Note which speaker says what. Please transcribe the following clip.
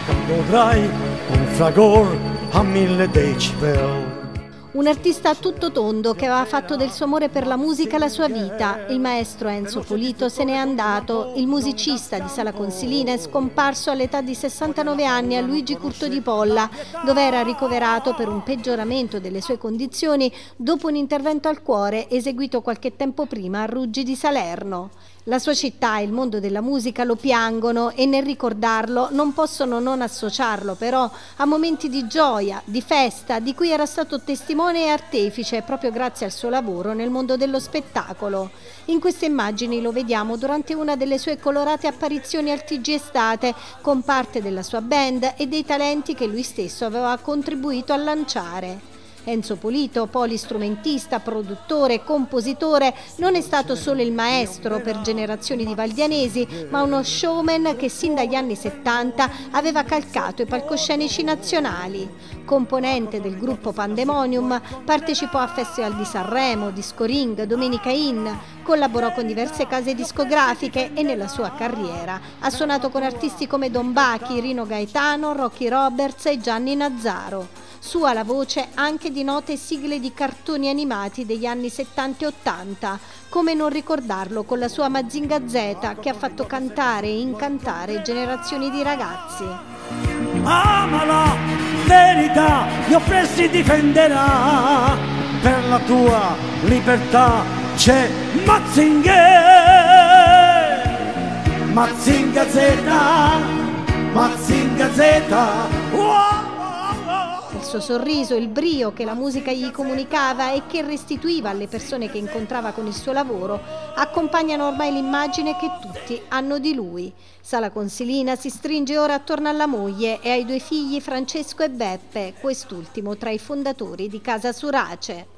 Speaker 1: Godrai un fragor a 1000 decibel.
Speaker 2: Un artista a tutto tondo che aveva fatto del suo amore per la musica la sua vita. Il maestro Enzo Polito se n'è andato. Il musicista di Sala Consilina è scomparso all'età di 69 anni a Luigi Curto di Polla, dove era ricoverato per un peggioramento delle sue condizioni dopo un intervento al cuore eseguito qualche tempo prima a Ruggi di Salerno. La sua città e il mondo della musica lo piangono e nel ricordarlo non possono non associarlo però a momenti di gioia, di festa, di cui era stato testimone e artefice proprio grazie al suo lavoro nel mondo dello spettacolo. In queste immagini lo vediamo durante una delle sue colorate apparizioni al TG Estate con parte della sua band e dei talenti che lui stesso aveva contribuito a lanciare. Enzo Polito, polistrumentista, produttore, compositore, non è stato solo il maestro per generazioni di valdianesi, ma uno showman che sin dagli anni 70 aveva calcato i palcoscenici nazionali. Componente del gruppo Pandemonium, partecipò a festival di Sanremo, Disco Ring, Domenica Inn, collaborò con diverse case discografiche e nella sua carriera ha suonato con artisti come Don Bachi, Rino Gaetano, Rocky Roberts e Gianni Nazzaro. Sua la voce anche di note sigle di cartoni animati degli anni 70 e 80, come non ricordarlo con la sua Mazinga Z che ha fatto cantare e incantare generazioni di ragazzi.
Speaker 1: Ama la verità, gli oppressi difenderà, per la tua libertà c'è Mazinga, Mazinga Z, Mazinga Z.
Speaker 2: Il suo sorriso, il brio che la musica gli comunicava e che restituiva alle persone che incontrava con il suo lavoro, accompagnano ormai l'immagine che tutti hanno di lui. Sala Consilina si stringe ora attorno alla moglie e ai due figli Francesco e Beppe, quest'ultimo tra i fondatori di Casa Surace.